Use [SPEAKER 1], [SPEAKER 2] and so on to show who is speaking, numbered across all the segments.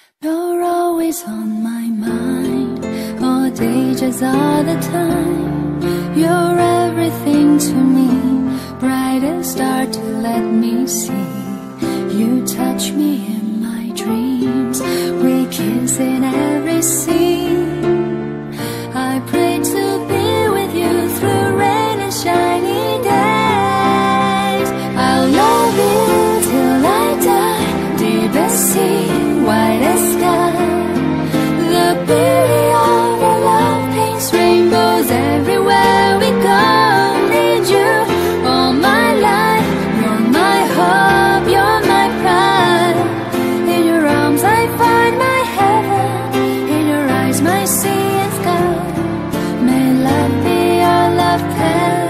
[SPEAKER 1] You're always on my mind, all day, just all the time. You're everything to me, brightest star to let me see. You touch me in my dreams, we kiss in every scene. I pray to be with you through rain and shiny days. I'll love you till I die, deepest sea, whitest sky. The beauty of our love paints rainbows everywhere we go. Need you all my life, you're my hope, you're my pride. In your arms I find my heaven, in your eyes my sea and sky. May love be our love paradise.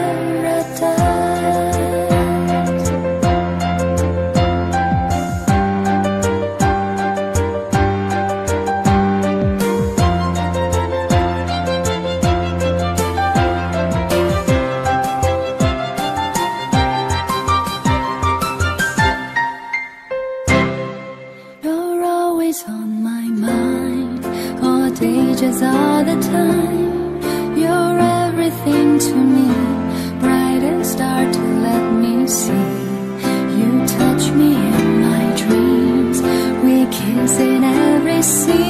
[SPEAKER 1] You're always on my mind, all day, just all the time. You're everything to me, brightest star to let me see. You touch me in my dreams, we kiss in every scene.